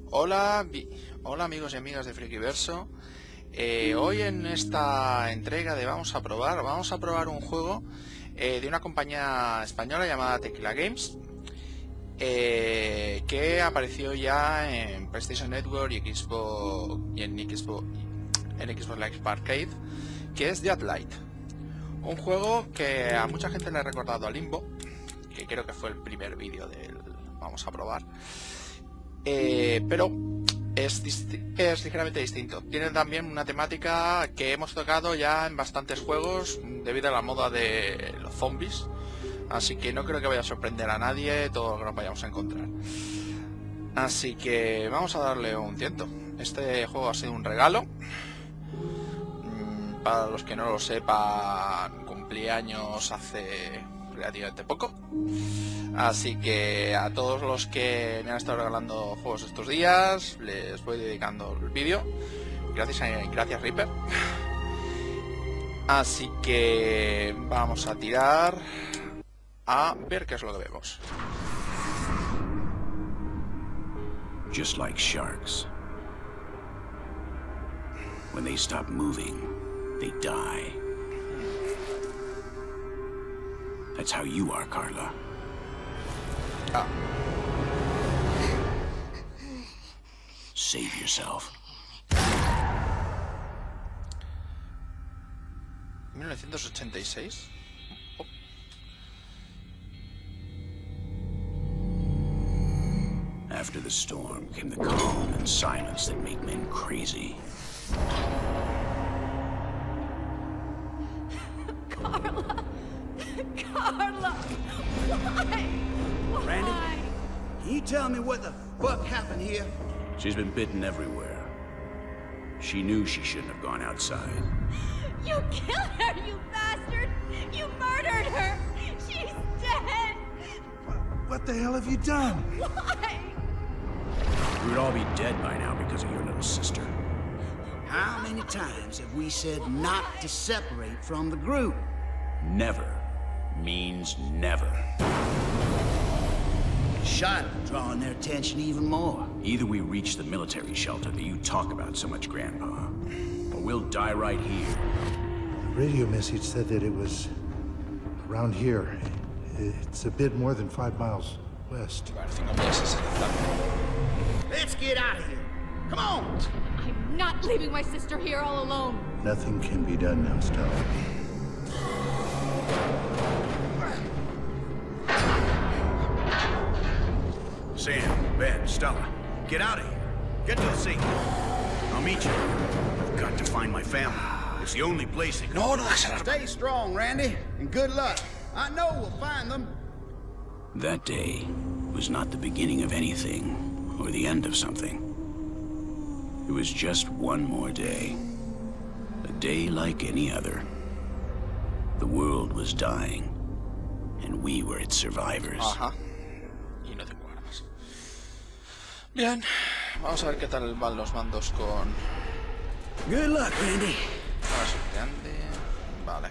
Hola, hola amigos y amigas de Frikiverso. Hoy en esta entrega de vamos a probar un juego de una compañía española llamada Tequila Games, que apareció ya en PlayStation Network y Xbox y en Xbox Live Arcade, que es Dead Light, un juego que a mucha gente le ha recordado a Limbo, que creo que fue el primer vídeo del vamos a probar. Pero es ligeramente distinto. Tiene también una temática que hemos tocado ya en bastantes juegos debido a la moda de los zombies, así que no creo que vaya a sorprender a nadie todo lo que nos vayamos a encontrar. Así que vamos a darle un tiento. Este juego ha sido un regalo. Para los que no lo sepan, cumplí años hace relativamente poco. Así que a todos los que me han estado regalando juegos estos días, les voy dedicando el vídeo. Gracias Reaper. Así que vamos a tirar a ver qué es lo que vemos. Just like sharks. When they stop moving, they die. That's how you are, Carla. Ah. Save yourself. 1986. Oh. After the storm came the calm and silence that make men crazy. Carla! Carla! Why? Randy, can you tell me what the fuck happened here? She's been bitten everywhere. She knew she shouldn't have gone outside. You killed her, you bastard! You murdered her! She's dead! What the hell have you done? Why? We would all be dead by now because of your little sister. How many times have we said not to separate from the group? Never means never. Shot drawing their attention even more. Either we reach the military shelter that you talk about so much, Grandpa, or we'll die right here. The radio message said that it was around here. It's a bit more than 5 miles west. Let's get out of here. Come on! I'm not leaving my sister here all alone. Nothing can be done now, Stella. Sam, Ben, Stella, get out of here. Get to the sea. I'll meet you. I've got to find my family. It's the only place they can... No, that's not... Stay strong, Randy, and good luck. I know we'll find them. That day was not the beginning of anything, or the end of something. It was just one more day. A day like any other. The world was dying, and we were its survivors. Ajá. Y no tengo armas. Bien, vamos a ver qué tal van los mandos con... Good luck, Randy. Ahora suerte, Andy. Vale.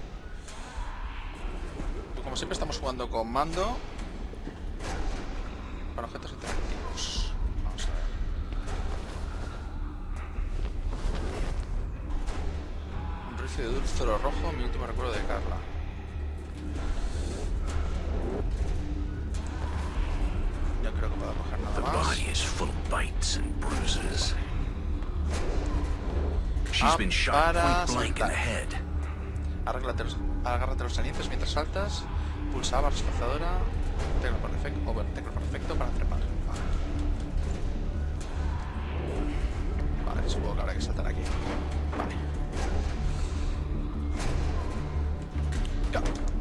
Como siempre estamos jugando con mando. Con objetos interactivos. Vamos a ver. Un rifle de dulzoro rojo, mi último recuerdo de Carla. No creo que pueda coger nada The más. body is full of bites and bruises. She's been shot point blank in the head. Agárrate los salientes mientras saltas. Pulsa barra espaciadora. Tecla perfecto para trepar. Vale, supongo que habrá que saltar aquí. Vale. Ya.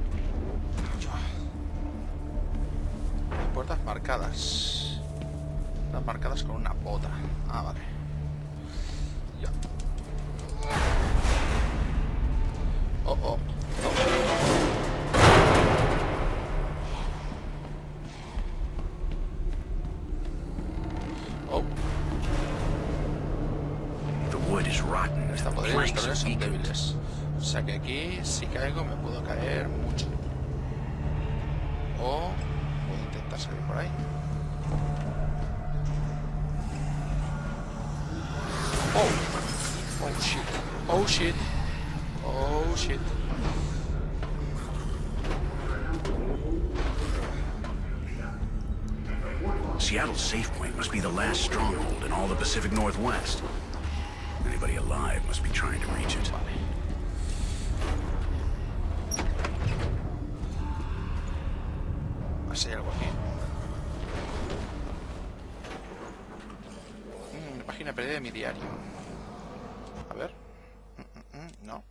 Puertas marcadas. Están marcadas con una bota. Ah, vale. Ya. Oh, oh. Oh. The wood is rotten. Esta podría Planks estar are son weakened. débiles. O sea que aquí, si caigo, me puedo caer mucho. O puedo intentar salir por ahí. Oh. Oh shit. Oh shit. Oh shit. Seattle's safe point must be the last stronghold in all the Pacific Northwest. Anybody alive must be trying to reach it. Así hay algo aquí. Página perdida de mi diario. A ver. No.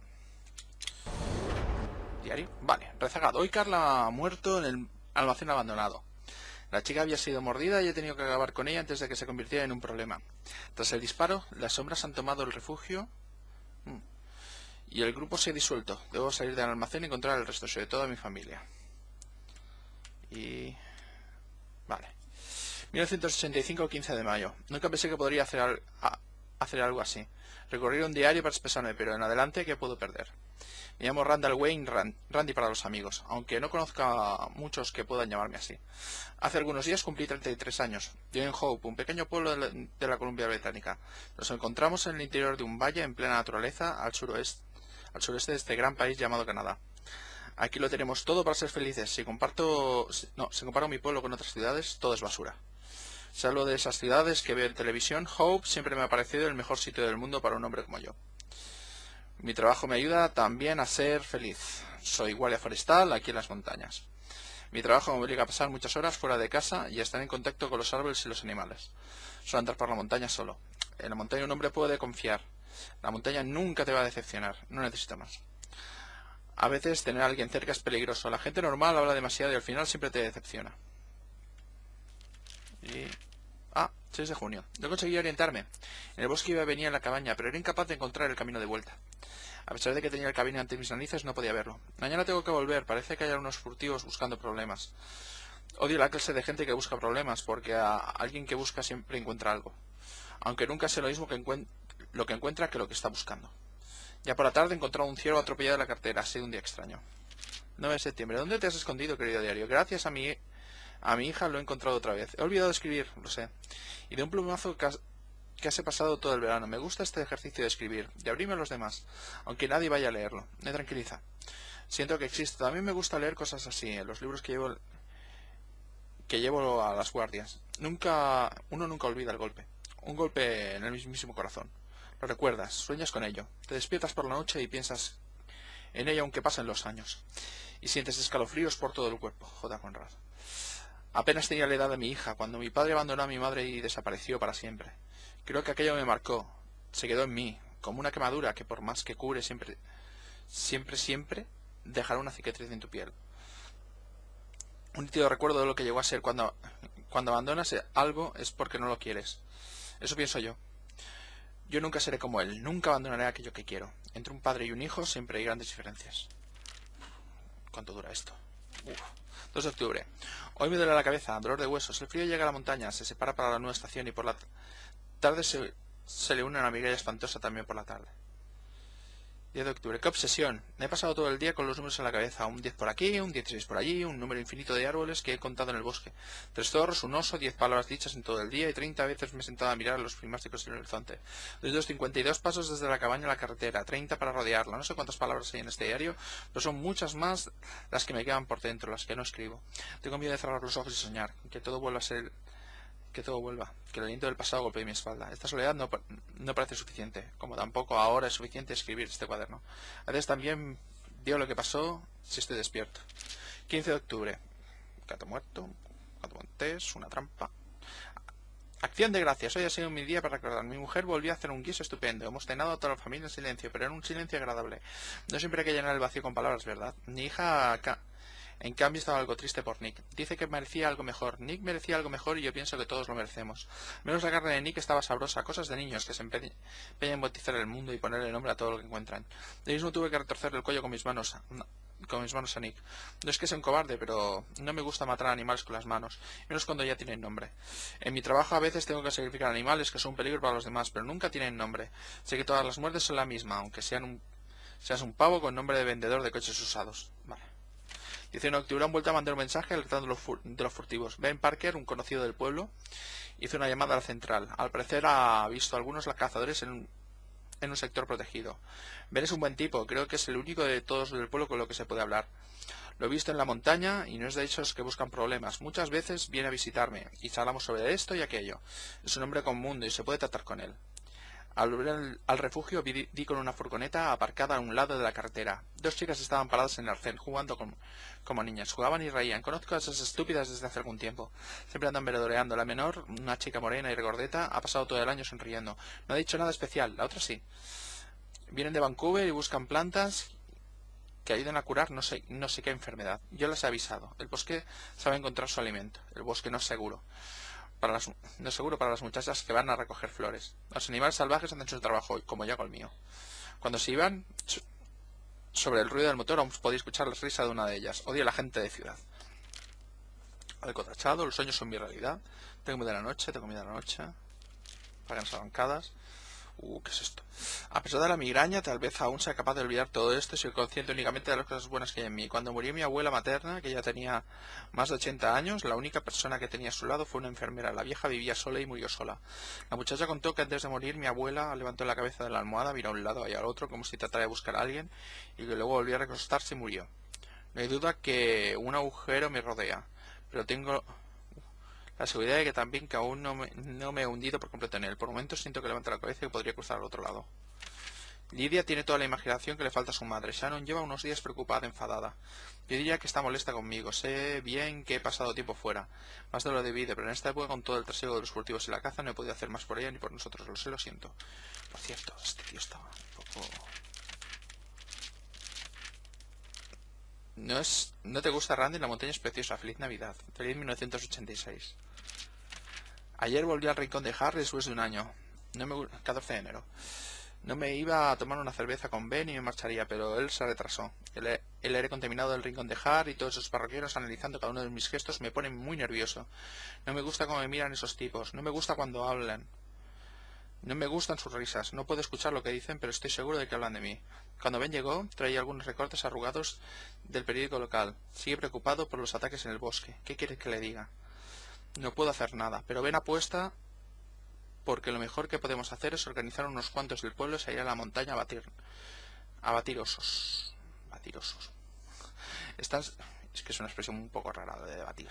Diario. Vale, rezagado. Hoy Carla ha muerto en el almacén abandonado. La chica había sido mordida y he tenido que acabar con ella antes de que se convirtiera en un problema. Tras el disparo, las sombras han tomado el refugio y el grupo se ha disuelto. Debo salir del almacén y encontrar el resto, sobre todo a mi familia. Y... Vale. 1985, 15 de mayo. Nunca pensé que podría hacer algo así. Recorrer un diario para expresarme, pero en adelante, ¿qué puedo perder? Me llamo Randall Wayne, Randy para los amigos, aunque no conozca a muchos que puedan llamarme así. Hace algunos días cumplí 33 años. Vivo en Hope, un pequeño pueblo de la Columbia Británica. Nos encontramos en el interior de un valle en plena naturaleza al sureste de este gran país llamado Canadá. Aquí lo tenemos todo para ser felices. Si comparo mi pueblo con otras ciudades, todo es basura. Si hablo de esas ciudades que veo en televisión, Hope siempre me ha parecido el mejor sitio del mundo para un hombre como yo. Mi trabajo me ayuda también a ser feliz. Soy guardia forestal aquí en las montañas. Mi trabajo me obliga a pasar muchas horas fuera de casa y a estar en contacto con los árboles y los animales. Suelo andar por la montaña solo. En la montaña un hombre puede confiar. La montaña nunca te va a decepcionar. No necesito más. A veces tener a alguien cerca es peligroso. La gente normal habla demasiado y al final siempre te decepciona. Y... 6 de junio. No conseguí orientarme. En el bosque iba a venir a la cabaña, pero era incapaz de encontrar el camino de vuelta. A pesar de que tenía el camino ante mis narices, no podía verlo. Mañana tengo que volver. Parece que hay unos furtivos buscando problemas. Odio la clase de gente que busca problemas, porque a alguien que busca siempre encuentra algo. Aunque nunca sé lo mismo lo que encuentra que lo que está buscando. Ya por la tarde he encontrado un ciervo atropellado en la carretera. Ha sido un día extraño. 9 de septiembre. ¿Dónde te has escondido, querido diario? Gracias a mi hija lo he encontrado otra vez. He olvidado escribir, lo sé. Y de un plumazo casi he pasado todo el verano. Me gusta este ejercicio de escribir, de abrirme a los demás, aunque nadie vaya a leerlo. Me tranquiliza. Siento que existe. También me gusta leer cosas así, en los libros que llevo a las guardias. Uno nunca olvida el golpe. Un golpe en el mismísimo corazón. Lo recuerdas, sueñas con ello. Te despiertas por la noche y piensas en ello aunque pasen los años. Y sientes escalofríos por todo el cuerpo. J. Conrad. Apenas tenía la edad de mi hija, cuando mi padre abandonó a mi madre y desapareció para siempre. Creo que aquello me marcó. Se quedó en mí, como una quemadura que por más que cubre siempre dejará una cicatriz en tu piel. Un nítido recuerdo de lo que llegó a ser cuando abandonas algo es porque no lo quieres. Eso pienso yo. Yo nunca seré como él, nunca abandonaré aquello que quiero. Entre un padre y un hijo siempre hay grandes diferencias. ¿Cuánto dura esto? 2 de octubre. Hoy me duele la cabeza, dolor de huesos. El frío llega a la montaña, se separa para la nueva estación y por la tarde se le une una migraña espantosa también por la tarde. 10 de octubre. ¡Qué obsesión! Me he pasado todo el día con los números en la cabeza. Un 10 por aquí, un 16 por allí, un número infinito de árboles que he contado en el bosque. 3 zorros, un oso, 10 palabras dichas en todo el día y 30 veces me he sentado a mirar los prismáticos en el horizonte. 52 pasos desde la cabaña a la carretera, 30 para rodearla. No sé cuántas palabras hay en este diario, pero son muchas más las que me quedan por dentro, las que no escribo. Tengo miedo de cerrar los ojos y soñar, que todo vuelva a ser... Que todo vuelva, que el aliento del pasado golpee mi espalda. Esta soledad no parece suficiente, como tampoco ahora es suficiente escribir este cuaderno. A veces también digo lo que pasó si estoy despierto. 15 de octubre. Gato muerto, gato montés, una trampa. Acción de gracias. Hoy ha sido mi día para recordar. Mi mujer volvió a hacer un guiso estupendo. Hemos cenado a toda la familia en silencio, pero en un silencio agradable. No siempre hay que llenar el vacío con palabras, ¿verdad? Mi hija acá. En cambio estaba algo triste por Nick. Dice que merecía algo mejor. Nick merecía algo mejor y yo pienso que todos lo merecemos. Menos la carne de Nick estaba sabrosa. Cosas de niños que se empeñan en bautizar el mundo y ponerle nombre a todo lo que encuentran. Yo mismo tuve que retorcerle el cuello con mis manos a Nick. No es que sea un cobarde, pero no me gusta matar a animales con las manos. Menos cuando ya tienen nombre. En mi trabajo a veces tengo que sacrificar animales que son un peligro para los demás, pero nunca tienen nombre. Sé que todas las muertes son la misma, aunque seas un pavo con nombre de vendedor de coches usados. Vale. 19 de octubre han vuelto a mandar un mensaje alertando de los furtivos. Ben Parker, un conocido del pueblo, hizo una llamada a la central. Al parecer ha visto a algunos cazadores en un sector protegido. Ben es un buen tipo, creo que es el único de todos del pueblo con lo que se puede hablar. Lo he visto en la montaña y no es de esos que buscan problemas. Muchas veces viene a visitarme y charlamos sobre esto y aquello. Es un hombre con mundo y se puede tratar con él. Al volver al refugio di con una furgoneta aparcada a un lado de la carretera. 2 chicas estaban paradas en el arcén jugando como niñas. Jugaban y reían. Conozco a esas estúpidas desde hace algún tiempo. Siempre andan merodeando. La menor, una chica morena y regordeta, ha pasado todo el año sonriendo. No ha dicho nada especial. La otra sí. Vienen de Vancouver y buscan plantas que ayuden a curar no sé qué enfermedad. Yo les he avisado. El bosque sabe encontrar su alimento. El bosque no es seguro. No es seguro para las muchachas que van a recoger flores. Los animales salvajes han hecho su trabajo, como yo hago el mío. Cuando se iban, sobre el ruido del motor aún podía escuchar la risa de una de ellas. Odio a la gente de ciudad. Algo tachado, los sueños son mi realidad. Tengo miedo de la noche, Pagan las bancadas. ¿Qué es esto? A pesar de la migraña, tal vez aún sea capaz de olvidar todo esto y soy consciente únicamente de las cosas buenas que hay en mí. Cuando murió mi abuela materna, que ya tenía más de 80 años, la única persona que tenía a su lado fue una enfermera. La vieja vivía sola y murió sola. La muchacha contó que antes de morir mi abuela levantó la cabeza de la almohada, miró a un lado y al otro como si tratara de buscar a alguien y que luego volvió a recostarse y murió. No hay duda que un agujero me rodea, pero tengo la seguridad de que también que aún no me he hundido por completo en él. Por momentos siento que levanta la cabeza y que podría cruzar al otro lado. Lidia tiene toda la imaginación que le falta a su madre. Shannon lleva unos días preocupada, enfadada. Yo diría que está molesta conmigo. Sé bien que he pasado tiempo fuera, más de lo debido, pero en esta época con todo el trasiego de los cultivos y la caza no he podido hacer más por ella ni por nosotros. Lo siento. Por cierto, este tío estaba un poco... ¿No te gusta, Randy? La montaña es preciosa. Feliz Navidad. Feliz 1986. Ayer volví al rincón de Harry después de un año. 14 de enero. No me iba a tomar una cerveza con Ben y me marcharía, pero él se retrasó. El aire contaminado del rincón de Harry y todos esos parroquianos analizando cada uno de mis gestos me ponen muy nervioso. No me gusta cómo me miran esos tipos. No me gusta cuando hablan. No me gustan sus risas. No puedo escuchar lo que dicen, pero estoy seguro de que hablan de mí. Cuando Ben llegó, traía algunos recortes arrugados del periódico local. Sigue preocupado por los ataques en el bosque. ¿Qué quiere que le diga? No puedo hacer nada, pero Ben apuesta porque lo mejor que podemos hacer es organizar unos cuantos del pueblo y ir a la montaña a batir osos. Batir osos. Es que es una expresión un poco rara de debatir.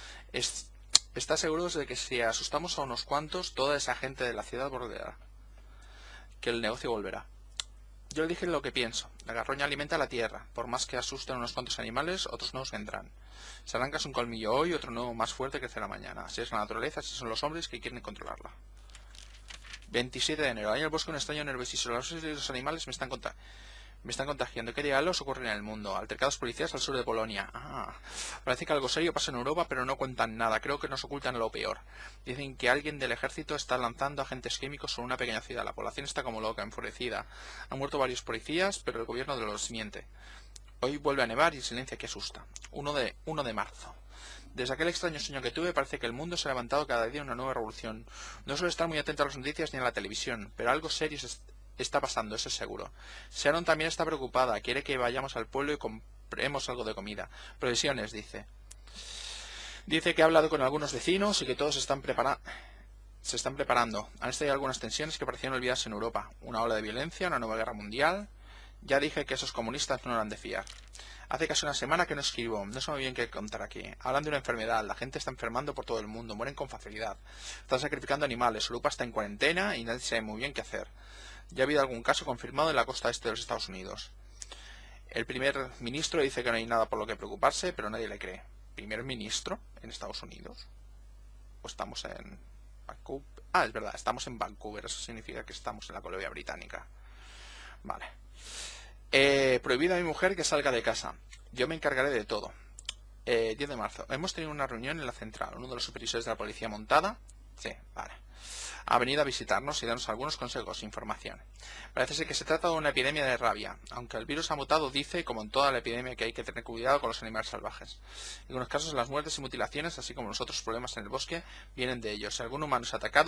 Está seguro de que si asustamos a unos cuantos, toda esa gente de la ciudad bordeará. Que el negocio volverá. Yo le dije lo que pienso. La garroña alimenta la tierra. Por más que asusten a unos cuantos animales, otros nuevos vendrán. Si arrancas un colmillo hoy, otro nuevo más fuerte crecerá mañana. Así es la naturaleza, así son los hombres que quieren controlarla. 27 de enero. Hay en el bosque un extraño nerviosismo. Los animales me están contagiando. ¿Qué diálogos ocurren en el mundo? Altercados policiales al sur de Polonia. Parece que algo serio pasa en Europa, pero no cuentan nada. Creo que nos ocultan lo peor. Dicen que alguien del ejército está lanzando agentes químicos sobre una pequeña ciudad. La población está como loca, enfurecida. Han muerto varios policías, pero el gobierno los miente. Hoy vuelve a nevar y el silencio que asusta. 1 de marzo. Desde aquel extraño sueño que tuve, parece que el mundo se ha levantado cada día una nueva revolución. No suelo estar muy atento a las noticias ni a la televisión, pero algo serio está pasando, eso es seguro. Shannon también está preocupada, quiere que vayamos al pueblo y compremos algo de comida. Provisiones, dice. Dice que ha hablado con algunos vecinos y que todos se están preparando. Han estallado algunas tensiones que parecían olvidarse en Europa. Una ola de violencia, una nueva guerra mundial. Ya dije que esos comunistas no eran de fiar. Hace casi una semana que no escribo, no sé muy bien qué contar aquí. Hablan de una enfermedad, la gente está enfermando por todo el mundo, mueren con facilidad. Están sacrificando animales, Europa está en cuarentena y nadie sabe muy bien qué hacer. Ya ha habido algún caso confirmado en la costa este de los Estados Unidos. El primer ministro dice que no hay nada por lo que preocuparse, pero nadie le cree. ¿Primer ministro en Estados Unidos? ¿O estamos en Vancouver? Es verdad, estamos en Vancouver, eso significa que estamos en la colonia británica. Vale. Prohibido a mi mujer que salga de casa. Yo me encargaré de todo. 10 de marzo. Hemos tenido una reunión en la central. Uno de los supervisores de la policía montada. Sí, vale. Ha venido a visitarnos y darnos algunos consejos e información. Parece ser que se trata de una epidemia de rabia. Aunque el virus ha mutado, dice, como en toda la epidemia, que hay que tener cuidado con los animales salvajes. En algunos casos las muertes y mutilaciones, así como los otros problemas en el bosque, vienen de ellos. Si algún humano es atacado,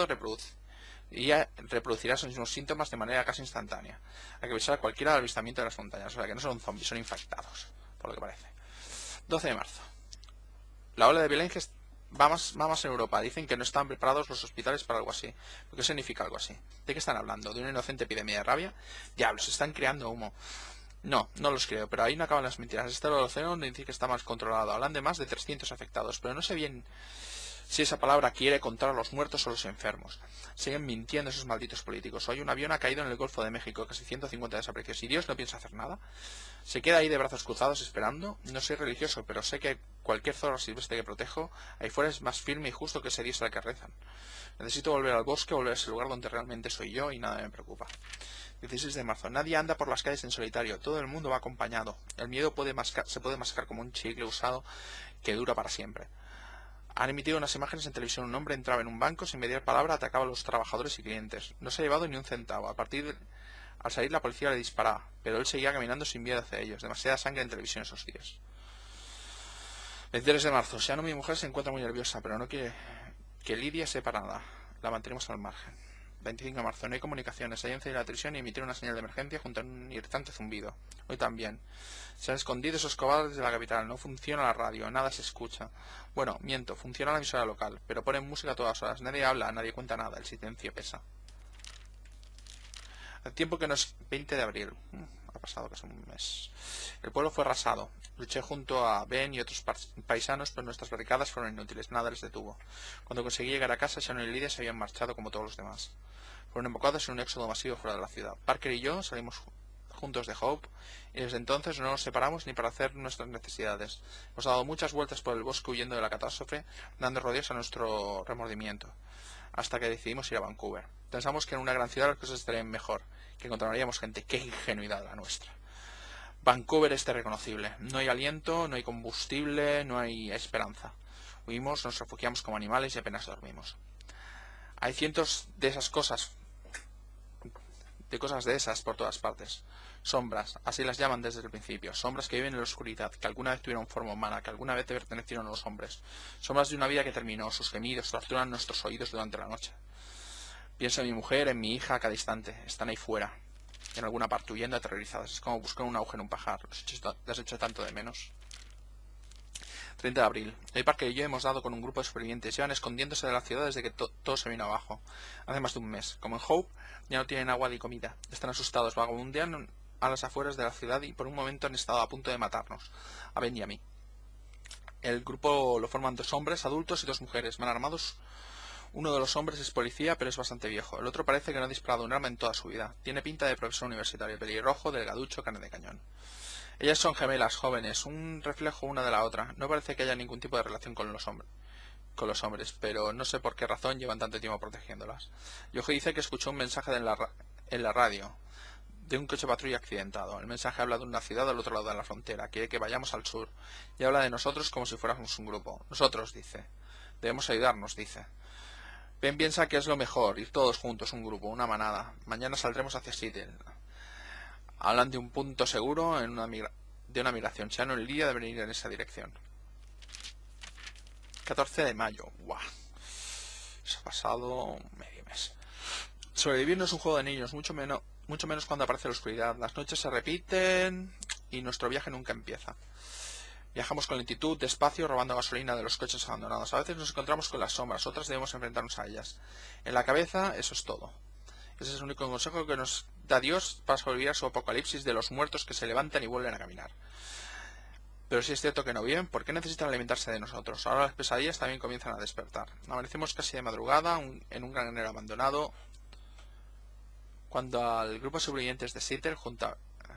reproducirá esos mismos síntomas de manera casi instantánea. Hay que avisar a cualquiera del avistamiento de las montañas. O sea que no son zombies, son infectados, por lo que parece. 12 de marzo. La ola de violencia va más en Europa. Dicen que no están preparados los hospitales para algo así. ¿Qué significa algo así? ¿De qué están hablando? ¿De una inocente epidemia de rabia? Diablos, están creando humo. No los creo, pero ahí no acaban las mentiras. Este océano dice que está más controlado. Hablan de más de 300 afectados, pero no sé bien si esa palabra quiere contar a los muertos o los enfermos. Siguen mintiendo esos malditos políticos. Hoy un avión ha caído en el Golfo de México, casi 150 desaparecidos. ¿Y Dios no piensa hacer nada? ¿Se queda ahí de brazos cruzados esperando? No soy religioso, pero sé que cualquier zorro silvestre que protejo ahí fuera es más firme y justo que ese Dios al que rezan. Necesito volver al bosque, volver a ese lugar donde realmente soy yo y nada me preocupa. 16 de marzo. Nadie anda por las calles en solitario. Todo el mundo va acompañado. El miedo se puede mascar como un chicle usado que dura para siempre. Han emitido unas imágenes en televisión. Un hombre entraba en un banco, sin mediar palabra, atacaba a los trabajadores y clientes. No se ha llevado ni un centavo. Al salir la policía le disparaba, pero él seguía caminando sin miedo hacia ellos. Demasiada sangre en televisión esos días. 23 de marzo. Shannon, mi mujer, se encuentra muy nerviosa, pero no quiere que Lidia sepa nada. La mantenemos al margen. 25 de marzo. No hay comunicaciones. Hay encendido la televisión y emitir una señal de emergencia junto a un irritante zumbido. Hoy también. Se han escondido esos cobardes de la capital. No funciona la radio. Nada se escucha. Bueno, miento. Funciona la emisora local. Pero ponen música a todas horas. Nadie habla. Nadie cuenta nada. El silencio pesa. El tiempo que no es 20 de abril. Ha pasado casi un mes. El pueblo fue arrasado. Luché junto a Ben y otros paisanos, pero nuestras barricadas fueron inútiles. Nada les detuvo. Cuando conseguí llegar a casa, Shannon y Lidia se habían marchado como todos los demás. Fueron embocados en un éxodo masivo fuera de la ciudad. Parker y yo salimos juntos de Hope y desde entonces no nos separamos ni para hacer nuestras necesidades. Hemos dado muchas vueltas por el bosque huyendo de la catástrofe, dando rodeos a nuestro remordimiento, hasta que decidimos ir a Vancouver. Pensamos que en una gran ciudad las cosas estarían mejor, que encontraríamos gente. ¡Qué ingenuidad la nuestra! Vancouver es irreconocible. No hay aliento, no hay combustible, no hay esperanza. Huimos, nos refugiamos como animales y apenas dormimos. Hay cientos de esas cosas de esas por todas partes. Sombras, así las llaman desde el principio. Sombras que viven en la oscuridad, que alguna vez tuvieron forma humana, que alguna vez pertenecieron a los hombres. Sombras de una vida que terminó. Sus gemidos torturan nuestros oídos durante la noche. Pienso en mi mujer, en mi hija a cada instante. Están ahí fuera, en alguna parte, huyendo aterrorizadas. Es como buscar un agujero en un pajar. Las echo tanto de menos. 30 de abril. El Parker y yo hemos dado con un grupo de supervivientes. Llevan escondiéndose de la ciudad desde que todo se vino abajo. Hace más de un mes. Como en Hope, ya no tienen agua ni comida. Están asustados, vagabundean a las afueras de la ciudad y por un momento han estado a punto de matarnos, a Ben y a mí. El grupo lo forman 2 hombres adultos y 2 mujeres, mal armados. Uno de los hombres es policía, pero es bastante viejo. El otro parece que no ha disparado un arma en toda su vida. Tiene pinta de profesor universitario, pelirrojo, delgaducho, carne de cañón. Ellas son gemelas, jóvenes, un reflejo una de la otra. No parece que haya ningún tipo de relación con los hombres, pero no sé por qué razón llevan tanto tiempo protegiéndolas. Yoji dice que escuchó un mensaje en la radio de un coche patrulla accidentado. El mensaje habla de una ciudad al otro lado de la frontera, quiere que vayamos al sur, y habla de nosotros como si fuéramos un grupo. Nosotros, dice. Debemos ayudarnos, dice. Ben piensa que es lo mejor, ir todos juntos, un grupo, una manada. Mañana saldremos hacia Seattle. Hablan de un punto seguro de una migración. Shannon y Lidia deben ir en esa dirección. 14 de mayo. ¡Guau! Se ha pasado medio mes. Sobrevivir no es un juego de niños, mucho menos cuando aparece la oscuridad. Las noches se repiten y nuestro viaje nunca empieza. Viajamos con lentitud, despacio, robando gasolina de los coches abandonados. A veces nos encontramos con las sombras, otras debemos enfrentarnos a ellas. En la cabeza, eso es todo. Ese es el único consejo que nos da Dios para sobrevivir a su apocalipsis de los muertos que se levantan y vuelven a caminar. Pero si es cierto que no viven, ¿por qué necesitan alimentarse de nosotros? Ahora las pesadillas también comienzan a despertar. Amanecemos casi de madrugada en un granero abandonado, cuando al grupo de sobrevivientes de Seattle junto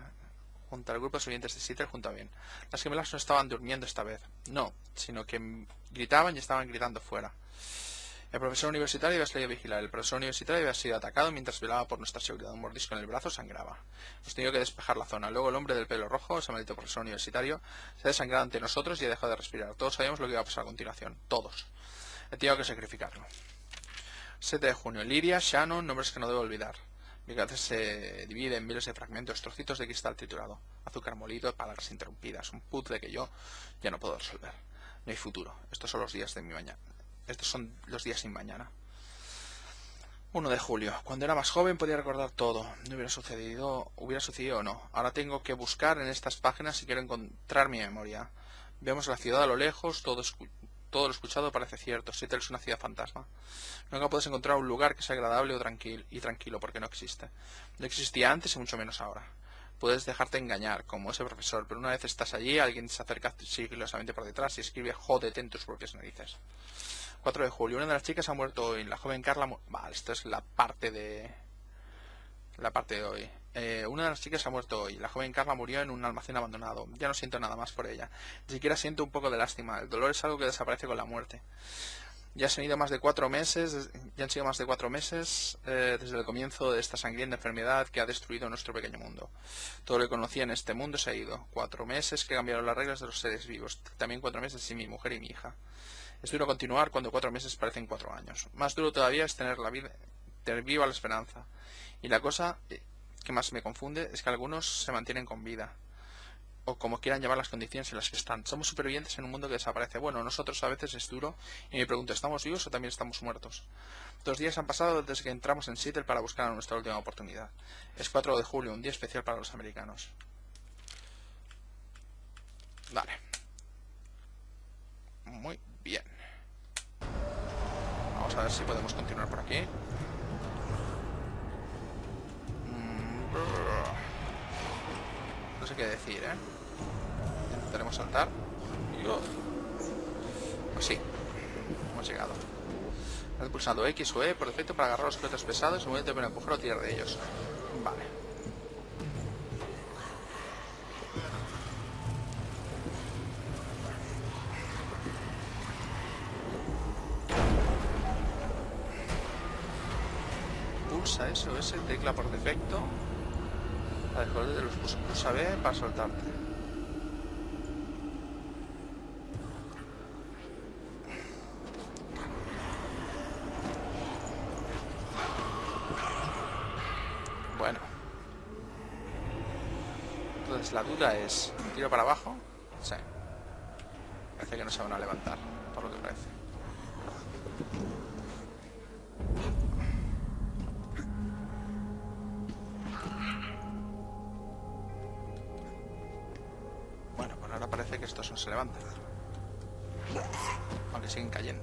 a Ben. Las gemelas no estaban durmiendo esta vez, no, sino que gritaban y estaban gritando fuera. El profesor universitario había salido a vigilar. El profesor universitario había sido atacado mientras velaba por nuestra seguridad. Un mordisco en el brazo sangraba. Hemos tenido que despejar la zona. Luego el hombre del pelo rojo, ese maldito profesor universitario, se ha desangrado ante nosotros y ha dejado de respirar. Todos sabíamos lo que iba a pasar a continuación. Todos. He tenido que sacrificarlo. 7 de junio. Lidia, Shannon, nombres que no debo olvidar. Mi cabeza se divide en miles de fragmentos, trocitos de cristal triturado, azúcar molido, palabras interrumpidas, un puzzle que yo ya no puedo resolver. No hay futuro. Estos son los días de mi mañana. Estos son los días sin mañana. 1 de julio. Cuando era más joven podía recordar todo. No hubiera sucedido o no. Ahora tengo que buscar en estas páginas si quiero encontrar mi memoria. Vemos la ciudad a lo lejos, todo lo escuchado parece cierto. Seattle es una ciudad fantasma. Nunca puedes encontrar un lugar que sea agradable o tranquilo, porque no existe. No existía antes y mucho menos ahora. Puedes dejarte engañar, como ese profesor, pero una vez estás allí, alguien se acerca sigilosamente por detrás y escribe jódete en tus propias narices. 4 de julio. Una de las chicas ha muerto hoy. La joven Carla... Vale, esto es la parte de hoy. Una de las chicas ha muerto hoy. La joven Carla murió en un almacén abandonado. Ya no siento nada más por ella. Ni siquiera siento un poco de lástima. El dolor es algo que desaparece con la muerte. Ya han sido más de 4 meses desde el comienzo de esta sangrienta enfermedad que ha destruido nuestro pequeño mundo. Todo lo que conocía en este mundo se ha ido. 4 meses que cambiaron las reglas de los seres vivos. También 4 meses sin mi mujer y mi hija. Es duro continuar cuando 4 meses parecen 4 años. Más duro todavía es tener viva la esperanza. Y la cosa que más me confunde es que algunos se mantienen con vida. O como quieran llamar las condiciones en las que están. Somos supervivientes en un mundo que desaparece. Bueno, nosotros a veces es duro y me pregunto, ¿estamos vivos o también estamos muertos? 2 días han pasado desde que entramos en Seattle para buscar nuestra última oportunidad. Es 4 de julio, un día especial para los americanos. Vale. Muy bien. Vamos a ver si podemos continuar por aquí. No sé qué decir, Intentaremos saltar. Pues sí, hemos llegado. Has pulsado X o E por defecto para agarrar los objetos pesados y moverte para empujar o tirar de ellos. Vale. Pulsa S o S, tecla por defecto. Después de los pulsa B para soltarte. Bueno. Entonces la duda es, ¿tiro para abajo? Sí. Parece que no se van a levantar, por lo que parece. Parece que estos no se levantan, aunque siguen cayendo.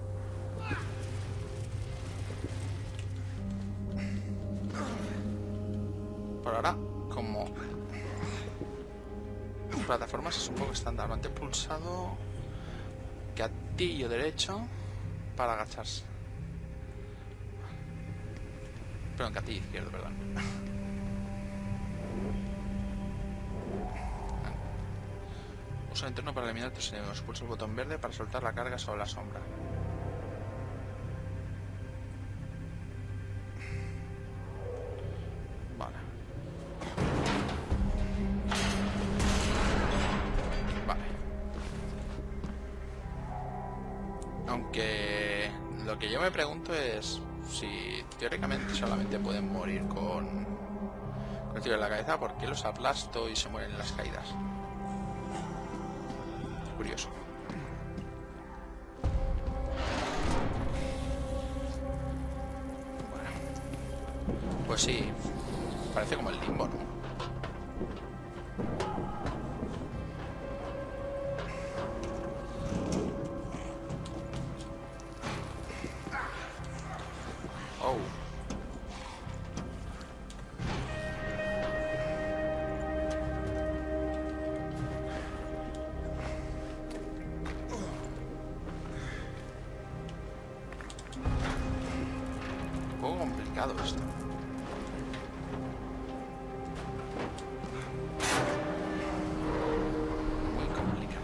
Por ahora, como plataformas es un poco estándar. Mantén pulsado gatillo derecho para agacharse, pero en gatillo izquierdo, perdón. Usa el entorno para eliminar tus enemigos. Pulsa el botón verde para soltar la carga sobre la sombra. Vale. Vale. Aunque lo que yo me pregunto es si teóricamente solamente pueden morir con el tiro de la cabeza, ¿por qué los aplasto y se mueren en las caídas? Curioso. Bueno, pues sí, parece como el Limbo, ¿no? Oh. Un poco complicado esto. Muy complicado.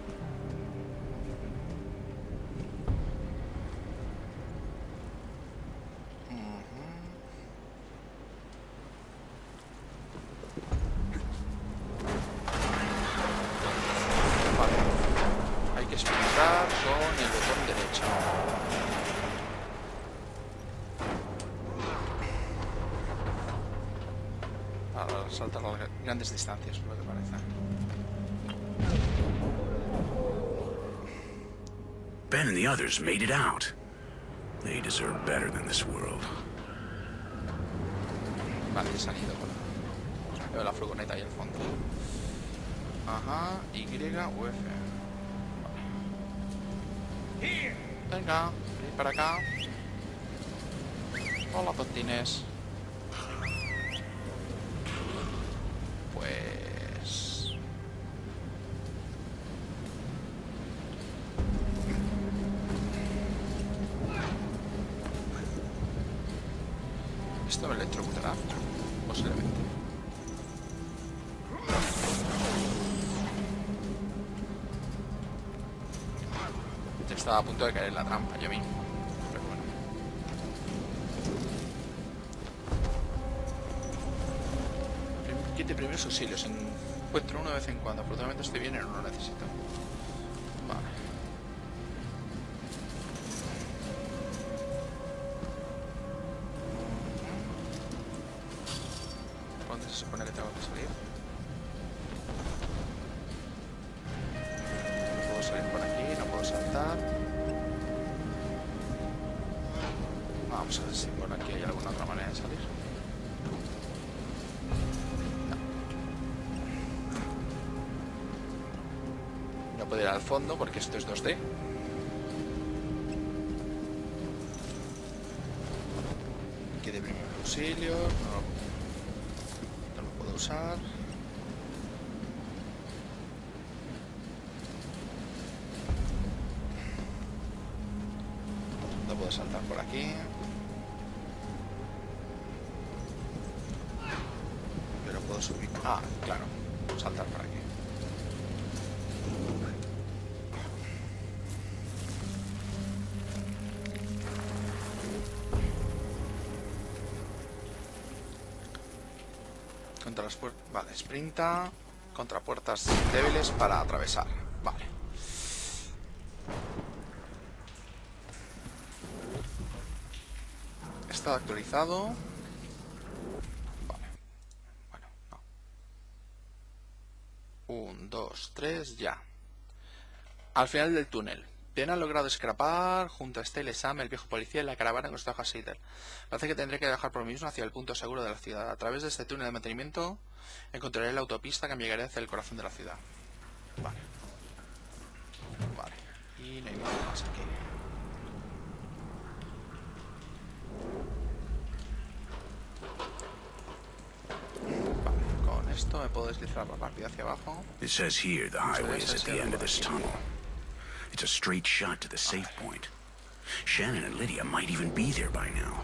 Vale. Hay que explotar con el botón derecho. Para saltar a grandes distancias, por lo que parece. Ben and the others made it out. They deserve better than this world. Vale, he salido. Veo la furgoneta ahí al fondo. Ajá, Y o F. Venga, ven para acá. Hola, tontines. Pues... esto me electrocutará, posiblemente. Estaba a punto de caer en la trampa yo mismo, pero bueno. Kit de primeros auxilios. Encuentro uno de vez en cuando. Afortunadamente estoy bien y no lo necesito. Vale. ¿Por dónde se supone que tengo que salir? No puedo salir por aquí, no puedo saltar. Vamos a ver si por aquí hay alguna otra manera de salir. No puedo ir al fondo porque esto es 2D. Aquí de primer auxilio. No lo puedo usar. No puedo saltar por aquí. Pero puedo subir. Ah, claro. Saltar por aquí. Contra las puertas. Vale, sprinta. Contra puertas débiles para atravesar. Vale. Estado actualizado. Vale. Bueno, no. 1, 2, 3, ya. Al final del túnel. Ben ha logrado escapar junto a Stale Sam, el viejo policía, y la caravana con Stoja Seidel. Parece que tendré que viajar por mí mismo hacia el punto seguro de la ciudad. A través de este túnel de mantenimiento encontraré la autopista que me llegaré hacia el corazón de la ciudad. Vale. Vale. Y no hay nada más aquí. Vale. Con esto me puedo deslizar más rápido hacia abajo. It says here the highway is at the end of this tunnel. It's a straight shot to the safe point. Shannon and Lydia might even be there by now.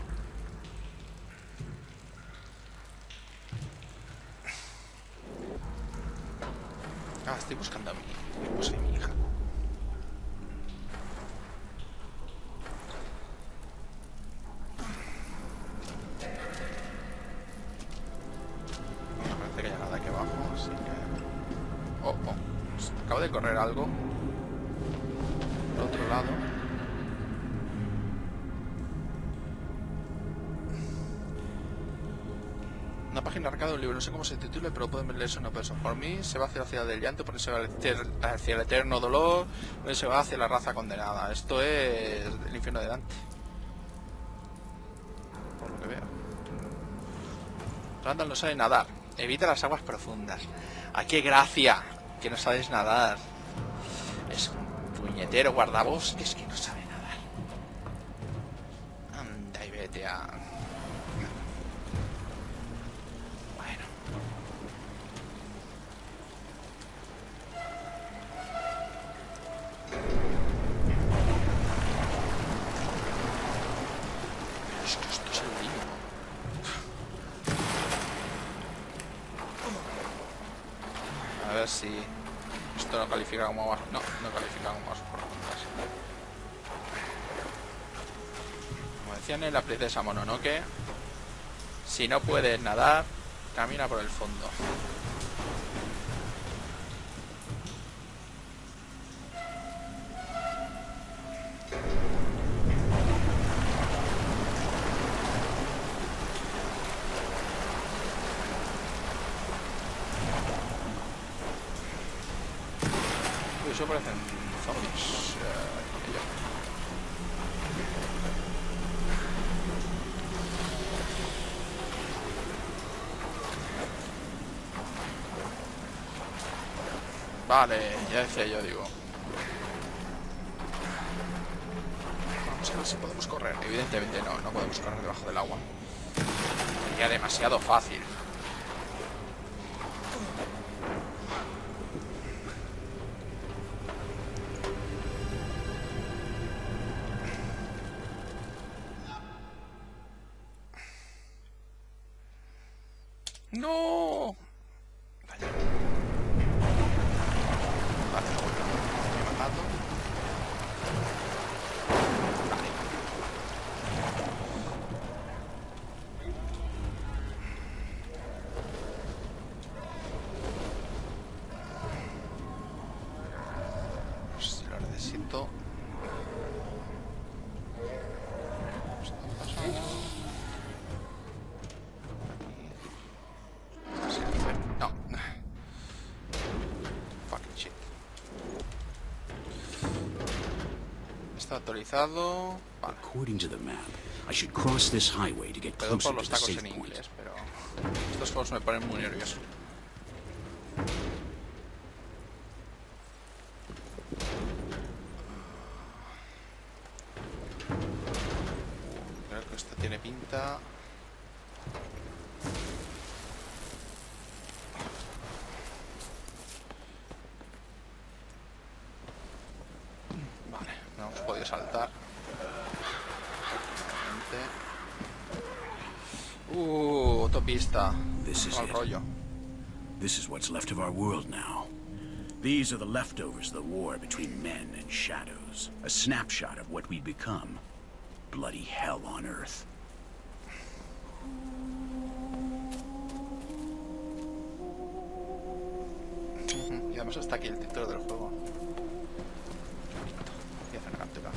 Ah, estoy buscando a mi esposa y mi hija. No parece que haya nada aquí abajo, así que... Oh. Acabo de correr algo. Por otro lado. Una página arcada de un libro, no sé cómo se titula, pero pueden leerse una persona. Por mí se va hacia la ciudad del llanto, por eso se va hacia el eterno dolor, por eso se va hacia la raza condenada. Esto es el infierno de Dante. Por lo que veo. Randall no sabe nadar. Evita las aguas profundas. ¡Ah, qué gracia! Que no sabes nadar. Es un puñetero guardabosques que no sabe nadar. Anda y vete a... Bueno. Esto es el límite. A ver si... esto no califica como más... No, no califica como más profundas. Como decían en la princesa Mononoke, si no puedes nadar, camina por el fondo. Eso parecen zombies. Vale, ya decía yo, digo. a ver si podemos correr. Evidentemente no podemos correr debajo del agua. Sería demasiado fácil. ¡No! Vaya. Vale, me estoy matando. Vale. Pues si lo necesito. No. Fucking shit. Está actualizado. Vale. According to the map, I should cross this highway to get Perdón closer por to los the tacos safe en point. inglés, pero estos juegos me ponen muy nervioso. Creo que esta tiene pinta. Vale, no hemos podido saltar. Autopista. This is Mal it. rollo. This is what's left of our world now. These are the leftovers of the war between men and shadows. A snapshot of what we'd become. Bloody hell on Earth. Y además está aquí el título del juego. Y hace una captura.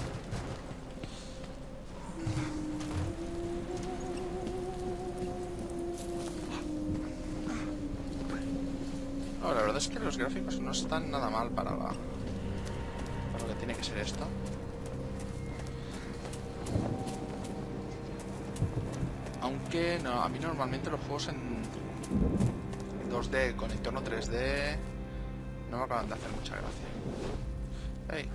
No, la verdad es que los gráficos no están nada mal para lo que tiene que ser esto. Aunque no, a mí normalmente los juegos en 2D con entorno 3D no me acaban de hacer mucha gracia. Hey.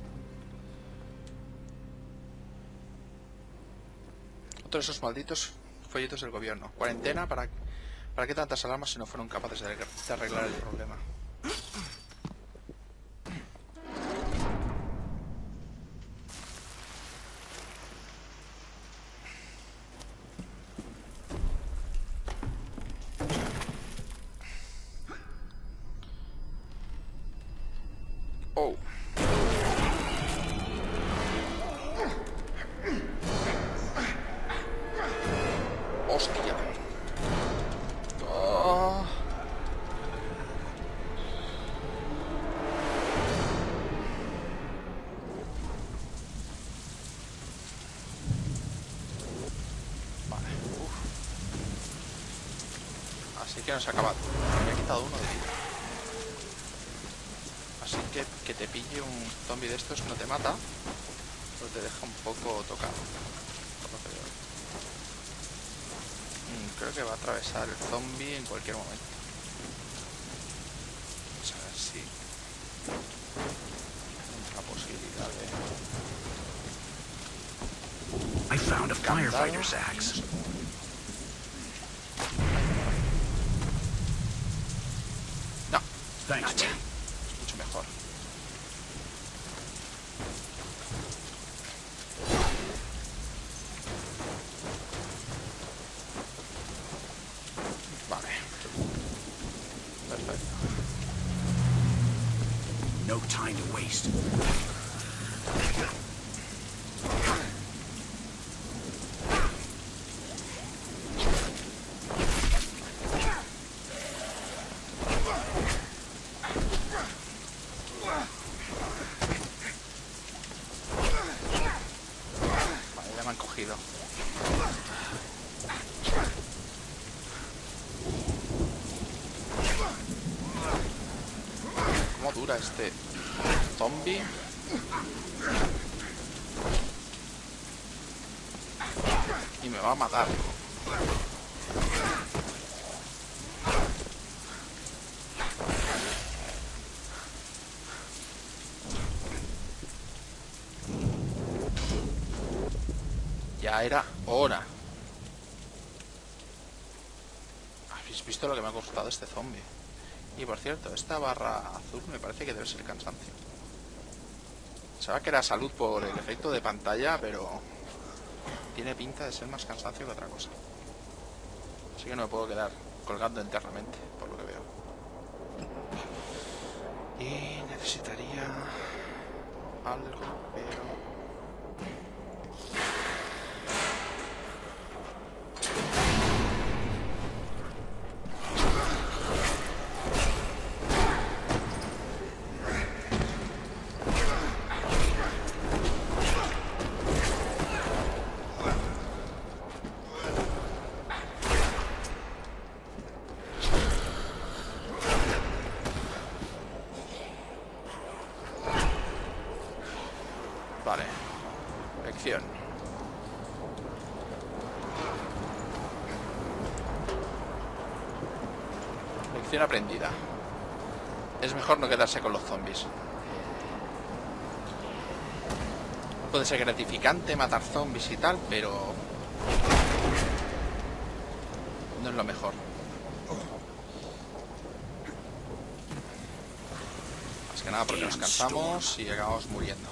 Otro de esos malditos folletos del gobierno. Cuarentena, ¿para qué tantas alarmas si no fueron capaces de arreglar el problema? Oh. Hostia. Oh. Vale. Uf. Así que nos acaba. Me ha quitado uno de vida. Así que te pille un zombie de estos no te mata, pero te deja un poco tocado. Por lo que veo. Creo que va a atravesar el zombie en cualquier momento. Vamos a ver si tenemos la posibilidad de... I found a firefighter's axe. No, Thanks, es man. mucho mejor. Vale. Perfecto. No time to waste. Vale, ya me han cogido. ¿Cómo dura este zombie? Y me va a matar. Ya era hora. ¿Habéis visto lo que me ha costado este zombie? Y por cierto, esta barra azul me parece que debe ser cansancio. Sabía que era salud por el efecto de pantalla, pero tiene pinta de ser más cansancio que otra cosa. Así que no me puedo quedar colgando internamente, por lo que veo. Y necesitaría algo, pero... Vale. Lección. Lección aprendida. Es mejor no quedarse con los zombies. Puede ser gratificante matar zombies y tal, pero no es lo mejor. Más que nada porque nos cansamos y acabamos muriendo.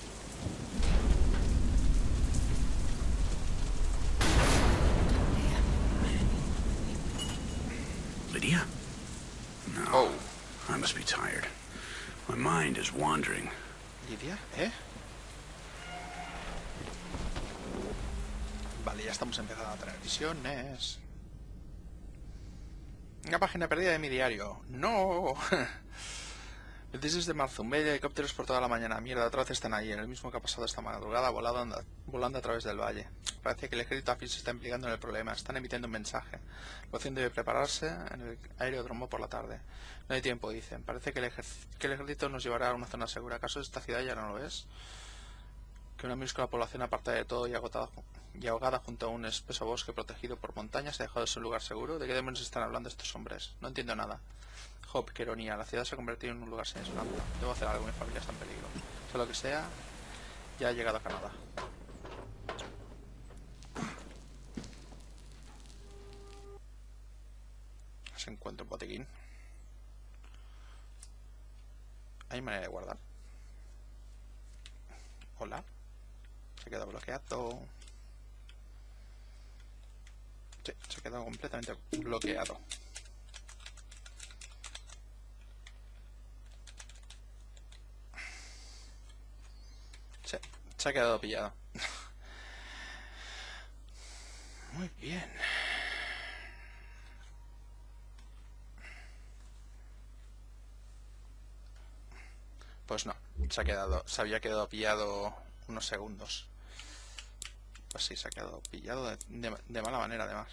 Lydia? No. Oh. I must be tired. My mind is wandering. Lidia, Vale, ya estamos empezando a tener visiones. Una página perdida de mi diario. ¡No! El 16 de marzo, un medio de helicópteros por toda la mañana. Mierda, otra vez están ahí, en el mismo que ha pasado esta madrugada, volando a través del valle. Parece que el ejército afín se está implicando en el problema. Están emitiendo un mensaje. La opción debe prepararse en el aeródromo por la tarde. No hay tiempo, dicen. Parece que el ejército nos llevará a una zona segura. ¿Acaso esta ciudad ya no lo es? Que una minúscula población apartada de todo y ahogada junto a un espeso bosque protegido por montañas ha dejado de ser un lugar seguro. ¿De qué demonios están hablando estos hombres? No entiendo nada. Joder, qué ironía. La ciudad se ha convertido en un lugar sin esperanza. Debo hacer algo, mi familia está en peligro. Sea lo que sea, ya he llegado a Canadá. Se encuentra un botiquín. ¿Hay manera de guardar? Hola. Se queda bloqueado. Sí, se ha quedado completamente bloqueado. Sí, se ha quedado pillado. Muy bien. Pues no, se había quedado pillado unos segundos. Pues sí, se ha quedado pillado de mala manera además.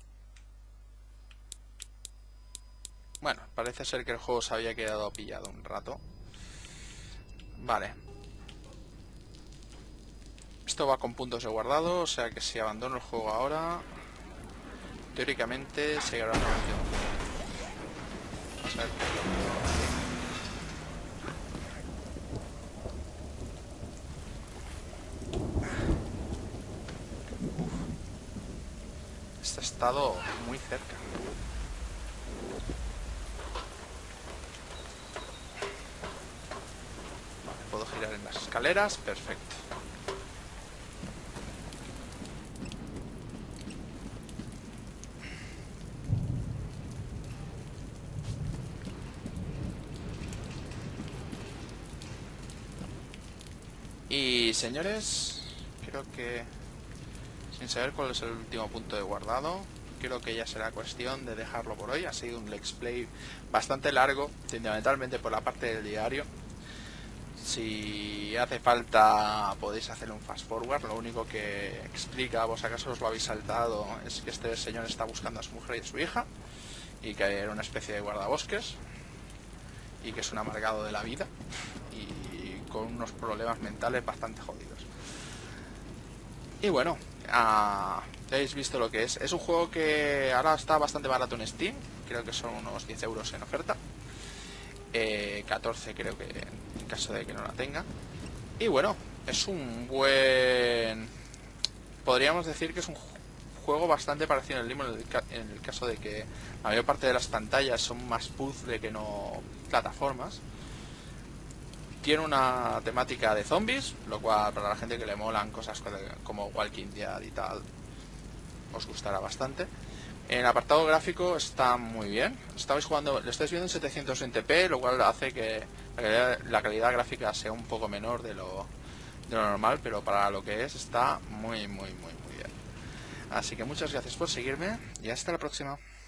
Bueno, parece ser que el juego se había quedado pillado un rato. Vale. Esto va con puntos de guardado, o sea que si abandono el juego ahora, teóricamente se llegará a una versión. Vamos a ver. Este ha estado muy cerca. Vale, puedo girar en las escaleras, perfecto. Y señores, creo que sin saber cuál es el último punto de guardado, creo que ya será cuestión de dejarlo por hoy. Ha sido un let's play bastante largo, fundamentalmente por la parte del diario. Si hace falta podéis hacer un fast forward. Lo único que explica, vos acaso os lo habéis saltado, es que este señor está buscando a su mujer y a su hija, y que era una especie de guardabosques, y que es un amargado de la vida y con unos problemas mentales bastante jodidos. Y bueno, ya habéis visto lo que es. Es un juego que ahora está bastante barato en Steam. Creo que son unos 10 euros en oferta. 14 creo que en caso de que no la tenga. Y bueno, es un buen podríamos decir que es un juego bastante parecido al Limbo en el caso de que la mayor parte de las pantallas son más puzzle que no plataformas. Tiene una temática de zombies, lo cual para la gente que le molan cosas como Walking Dead y tal, os gustará bastante. En el apartado gráfico está muy bien. Estáis jugando, lo estáis viendo en 720p, lo cual hace que la calidad gráfica sea un poco menor de lo normal, pero para lo que es está muy bien. Así que muchas gracias por seguirme y hasta la próxima.